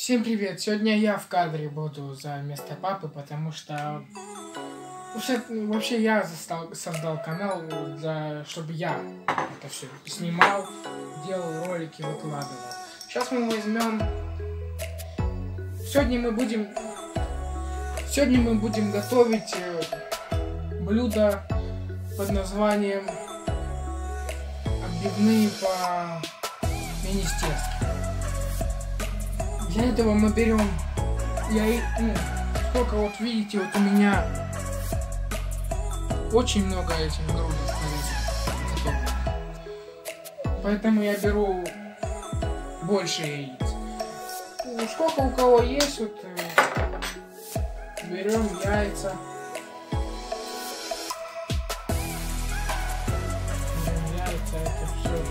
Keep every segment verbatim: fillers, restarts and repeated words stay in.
Всем привет! Сегодня я в кадре буду за место папы, потому что вообще, вообще я застал, создал канал, для, чтобы я это все снимал, делал ролики, выкладывал. Сейчас мы возьмем... Сегодня мы будем... Сегодня мы будем готовить блюдо под названием отбивные по министерству. Для этого мы берем, я, ну, сколько вот видите, вот у меня очень много этих грудок, поэтому я беру больше яиц. Ну, сколько у кого есть, вот берем яйца. Берем яйца, это все.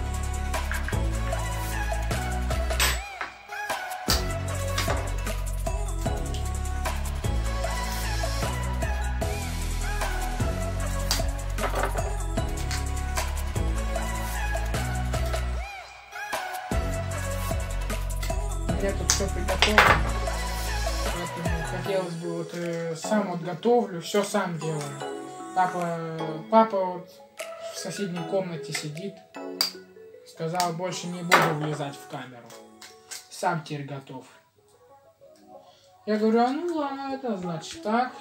Я тут все приготовил, поэтому хотелось бы вот э, сам вот готовлю, все сам делаю. Папа, папа вот в соседней комнате сидит, сказал, больше не буду влезать в камеру, сам теперь готов. Я говорю, а ну ладно, это значит так.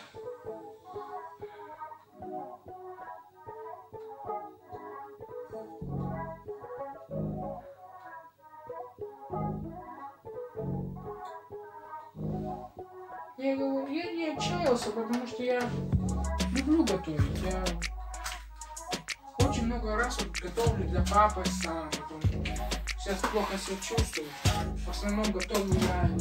Я говорю, я не отчаялся, потому что я люблю готовить. Я очень много раз вот готовлю для папы сам. Потом сейчас плохо себя чувствую. В основном готовлю я.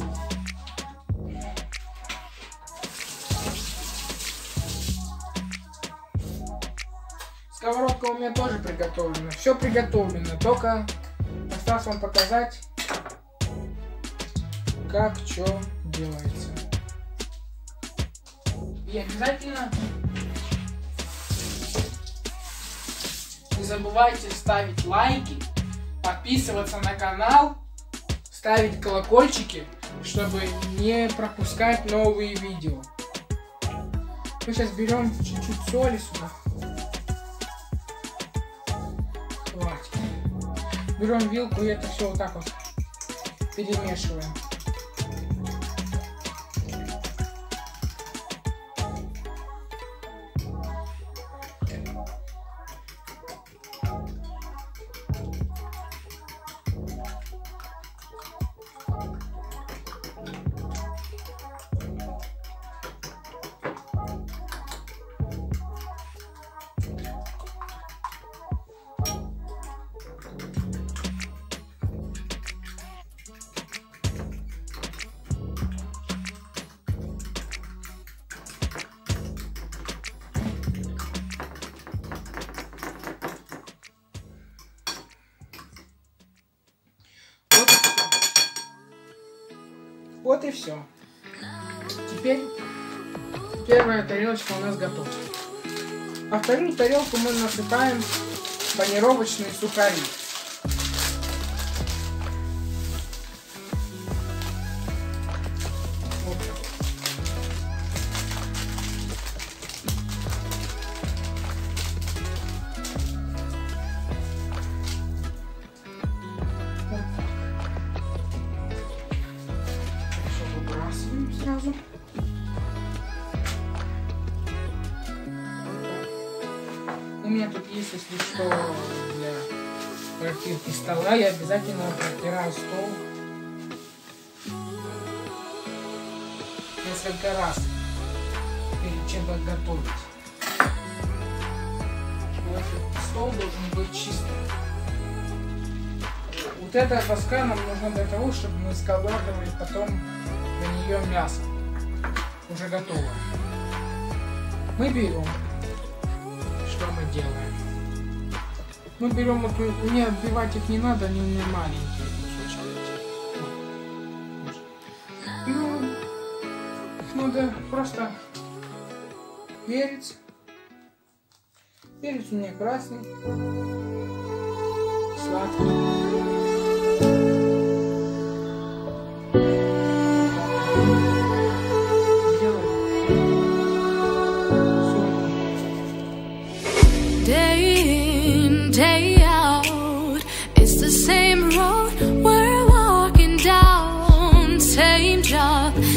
Сковородка у меня тоже приготовлена. Все приготовлено. Только осталось вам показать, как что делается. И обязательно не забывайте ставить лайки, подписываться на канал, ставить колокольчики, чтобы не пропускать новые видео. Мы сейчас берем чуть-чуть соли сюда. Хватит. Берем вилку и это все вот так вот перемешиваем. Вот и все. Теперь первая тарелочка у нас готова. А вторую тарелку мы насыпаем панировочные сухари. Вот. Сразу. У меня тут есть, если что, для протирки стола, я обязательно протираю стол несколько раз перед чем готовить. Стол должен быть чистым. Вот эта доска нам нужна для того, чтобы мы складывали потом на нее мясо. Уже готово. Мы берем. Что мы делаем? Мы берем вот, мне отбивать их не надо, они у меня маленькие кусочки. Ну, их надо просто перец. Перец у меня красный. Сладкий.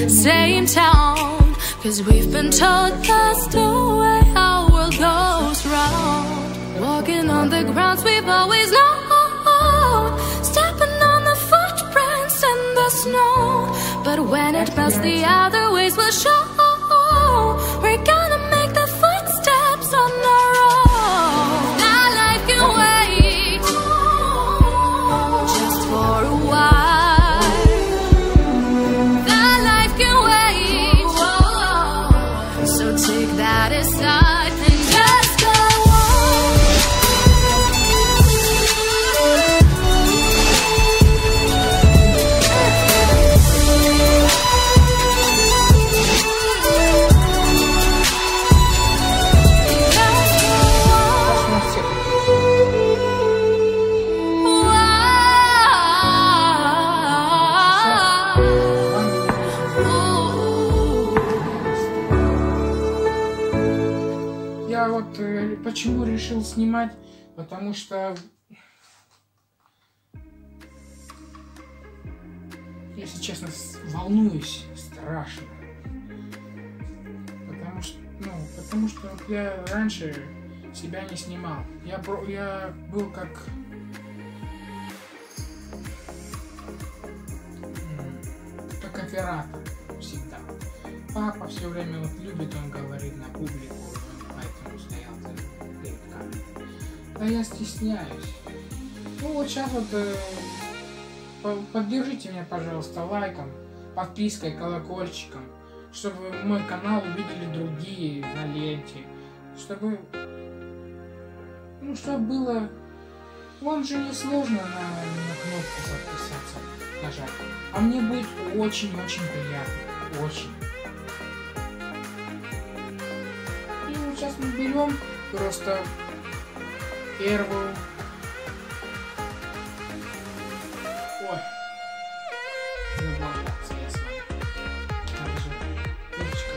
same town. Cause we've been told that's the way our world goes round. Walking on the grounds we've always known, stepping on the footprints in the snow. But when it melts, the other ways will show. We're gonna make the footsteps on our own. Now life can wait just for a while. That life can wait, so take that aside and just go Я вот э, почему решил снимать, потому что, если честно, волнуюсь страшно. Потому что, ну, потому что вот я раньше себя не снимал. Я, про, я был как... как оператор всегда. Папа все время вот любит, он говорит на публику, поэтому стоял перед камерой. А я стесняюсь. Ну вот сейчас вот э, поддержите меня, пожалуйста, лайком, подпиской, колокольчиком, чтобы мой канал увидели другие на ленте, чтобы, ну, чтобы было, вам же не сложно на, на кнопку подписаться нажать, а мне будет очень-очень приятно, очень. И вот сейчас мы берем просто первую. Ой. Заблокироваться я с вами. Надо же перчиком.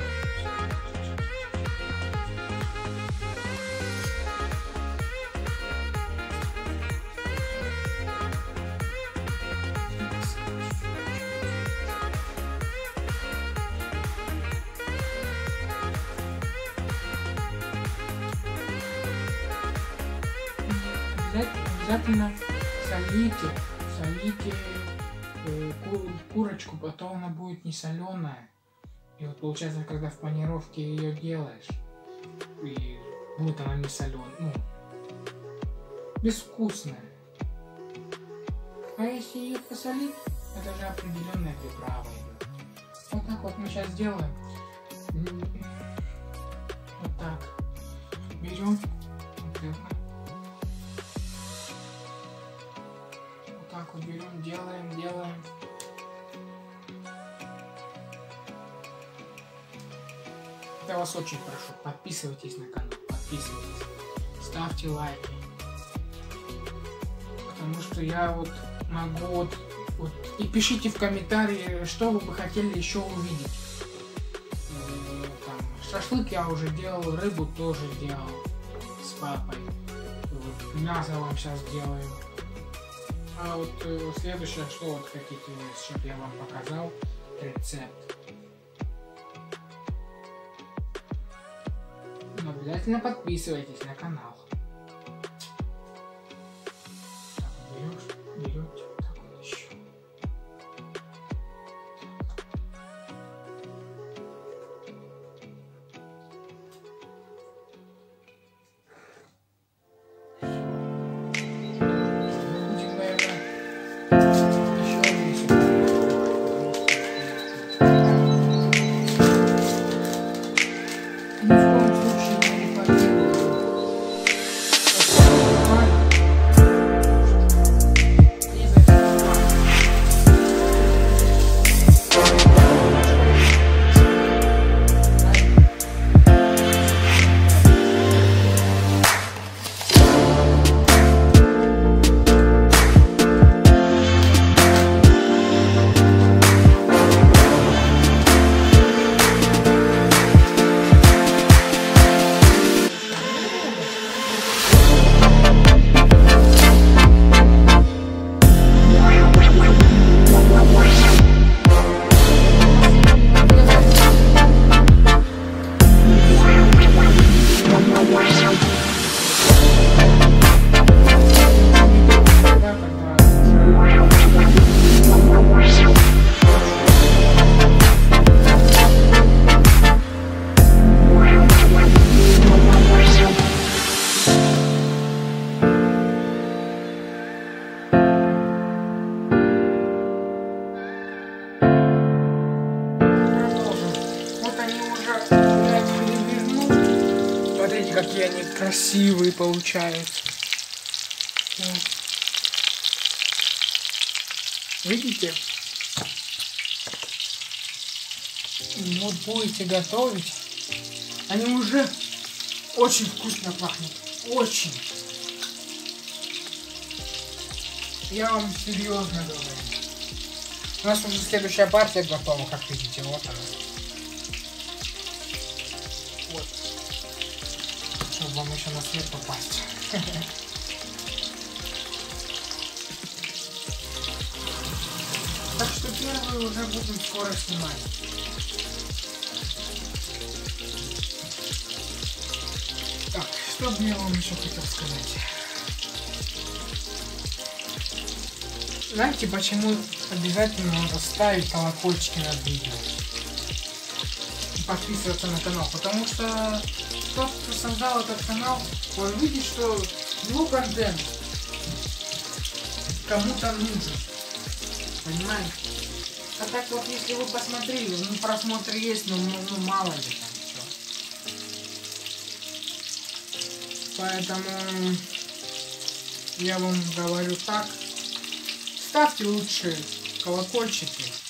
Обязательно солите, солите э, ку курочку, потом она будет не соленая. И вот получается, когда в панировке ее делаешь, и будет она не соленая, ну, безвкусная. А если ее посолить, это же определенная приправа идет. Вот так вот мы сейчас делаем. Вот так. Берем. Так вот берем, делаем, делаем. Я вас очень прошу, подписывайтесь на канал, подписывайтесь, ставьте лайки. Потому что я вот могу вот, вот и пишите в комментарии, что вы бы хотели еще увидеть. Там, шашлык я уже делал, рыбу тоже делал с папой. Вот, мясо вам сейчас делаю. А вот э, следующее, что вот хотите, чтобы я вам показал рецепт. Но обязательно подписывайтесь на канал. Так, берешь, берете, так вот еще. какие они красивые получаются. Вот. Видите? Вот будете готовить. Они уже очень вкусно пахнут. Очень. Я вам серьезно говорю. У нас уже следующая партия готова, как видите. Вот она. Вот. Чтобы вам еще на свет попасть. Так что первые уже будем скоро снимать. Так, что бы я вам еще хотел сказать? Знаете, почему обязательно надо ставить колокольчики над видео? И подписываться на канал. Потому что тот, кто создал этот канал, он видит, что его контент кому-то нужен. Понимаете? А так вот, если вы посмотрели, ну просмотры есть, но ну, ну мало ли там что. Поэтому я вам говорю так. Ставьте лучше колокольчики.